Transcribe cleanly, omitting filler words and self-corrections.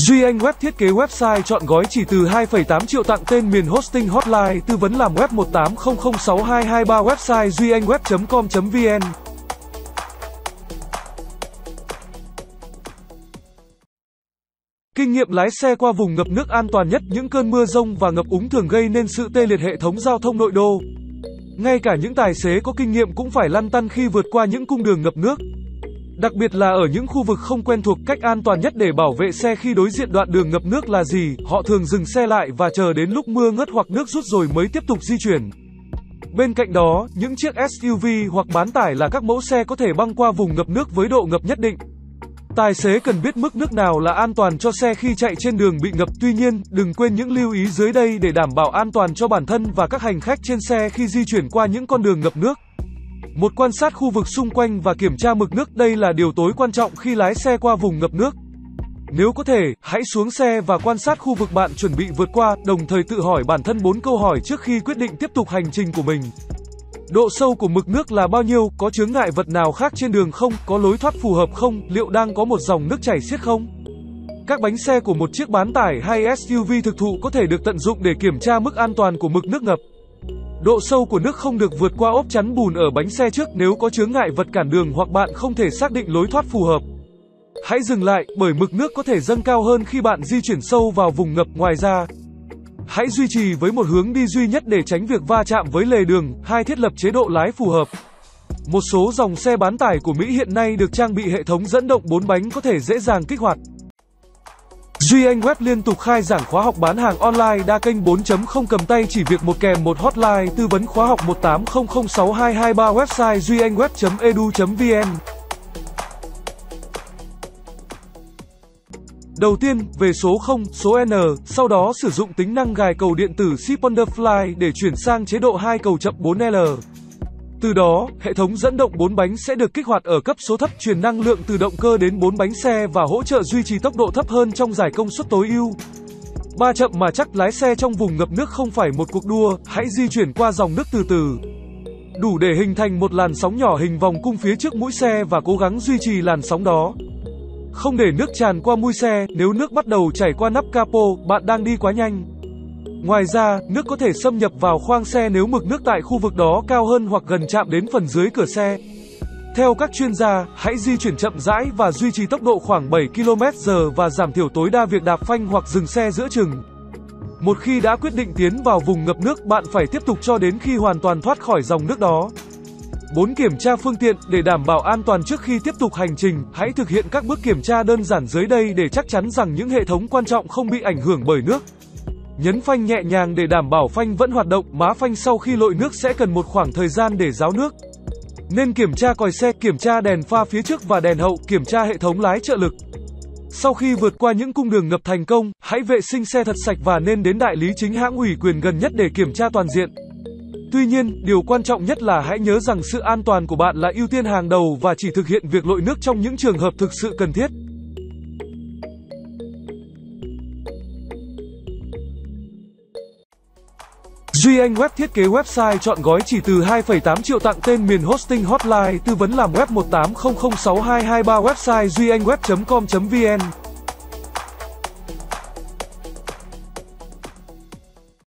Duy Anh Web thiết kế website chọn gói chỉ từ 2,8 triệu tặng tên miền hosting hotline tư vấn làm web 18006223 website duyanhweb.com.vn. Kinh nghiệm lái xe qua vùng ngập nước an toàn nhất. Những cơn mưa dông và ngập úng thường gây nên sự tê liệt hệ thống giao thông nội đô. Ngay cả những tài xế có kinh nghiệm cũng phải lăn tăn khi vượt qua những cung đường ngập nước. Đặc biệt là ở những khu vực không quen thuộc, cách an toàn nhất để bảo vệ xe khi đối diện đoạn đường ngập nước là gì? Họ thường dừng xe lại và chờ đến lúc mưa ngớt hoặc nước rút rồi mới tiếp tục di chuyển. Bên cạnh đó, những chiếc SUV hoặc bán tải là các mẫu xe có thể băng qua vùng ngập nước với độ ngập nhất định. Tài xế cần biết mức nước nào là an toàn cho xe khi chạy trên đường bị ngập. Tuy nhiên, đừng quên những lưu ý dưới đây để đảm bảo an toàn cho bản thân và các hành khách trên xe khi di chuyển qua những con đường ngập nước. 1. Quan sát khu vực xung quanh và kiểm tra mực nước. Đây là điều tối quan trọng khi lái xe qua vùng ngập nước. Nếu có thể, hãy xuống xe và quan sát khu vực bạn chuẩn bị vượt qua, đồng thời tự hỏi bản thân 4 câu hỏi trước khi quyết định tiếp tục hành trình của mình. Độ sâu của mực nước là bao nhiêu? Có chướng ngại vật nào khác trên đường không? Có lối thoát phù hợp không? Liệu đang có một dòng nước chảy xiết không? Các bánh xe của một chiếc bán tải hay SUV thực thụ có thể được tận dụng để kiểm tra mức an toàn của mực nước ngập. Độ sâu của nước không được vượt qua ốp chắn bùn ở bánh xe trước nếu có chướng ngại vật cản đường hoặc bạn không thể xác định lối thoát phù hợp. Hãy dừng lại, bởi mực nước có thể dâng cao hơn khi bạn di chuyển sâu vào vùng ngập. Ngoài ra, hãy duy trì với một hướng đi duy nhất để tránh việc va chạm với lề đường. 2. Thiết lập chế độ lái phù hợp. Một số dòng xe bán tải của Mỹ hiện nay được trang bị hệ thống dẫn động 4 bánh có thể dễ dàng kích hoạt. Duy Anh Web liên tục khai giảng khóa học bán hàng online đa kênh 4.0 cầm tay chỉ việc một kèm một hotline tư vấn khóa học 18006223 website duyanhweb.edu.vn. Đầu tiên, về số 0, số N, sau đó sử dụng tính năng gài cầu điện tử Ship on the Fly để chuyển sang chế độ 2 cầu chậm 4L. Từ đó, hệ thống dẫn động 4 bánh sẽ được kích hoạt ở cấp số thấp, truyền năng lượng từ động cơ đến 4 bánh xe và hỗ trợ duy trì tốc độ thấp hơn trong giải công suất tối ưu. 3. Chậm mà chắc. Lái xe trong vùng ngập nước không phải một cuộc đua, hãy di chuyển qua dòng nước từ từ. Đủ để hình thành một làn sóng nhỏ hình vòng cung phía trước mũi xe và cố gắng duy trì làn sóng đó. Không để nước tràn qua mui xe. Nếu nước bắt đầu chảy qua nắp capo, bạn đang đi quá nhanh. Ngoài ra, nước có thể xâm nhập vào khoang xe nếu mực nước tại khu vực đó cao hơn hoặc gần chạm đến phần dưới cửa xe. Theo các chuyên gia, hãy di chuyển chậm rãi và duy trì tốc độ khoảng 7 km/h và giảm thiểu tối đa việc đạp phanh hoặc dừng xe giữa chừng. Một khi đã quyết định tiến vào vùng ngập nước, bạn phải tiếp tục cho đến khi hoàn toàn thoát khỏi dòng nước đó. 4. Kiểm tra phương tiện. Để đảm bảo an toàn trước khi tiếp tục hành trình, hãy thực hiện các bước kiểm tra đơn giản dưới đây để chắc chắn rằng những hệ thống quan trọng không bị ảnh hưởng bởi nước. Nhấn phanh nhẹ nhàng để đảm bảo phanh vẫn hoạt động. Má phanh sau khi lội nước sẽ cần một khoảng thời gian để ráo nước. Nên kiểm tra còi xe, kiểm tra đèn pha phía trước và đèn hậu, kiểm tra hệ thống lái trợ lực. Sau khi vượt qua những cung đường ngập thành công, hãy vệ sinh xe thật sạch và nên đến đại lý chính hãng ủy quyền gần nhất để kiểm tra toàn diện. Tuy nhiên, điều quan trọng nhất là hãy nhớ rằng sự an toàn của bạn là ưu tiên hàng đầu và chỉ thực hiện việc lội nước trong những trường hợp thực sự cần thiết. Duy Anh Web thiết kế website chọn gói chỉ từ 2,8 triệu tặng tên miền hosting hotline tư vấn làm web 18006223 website duyanhweb.com.vn.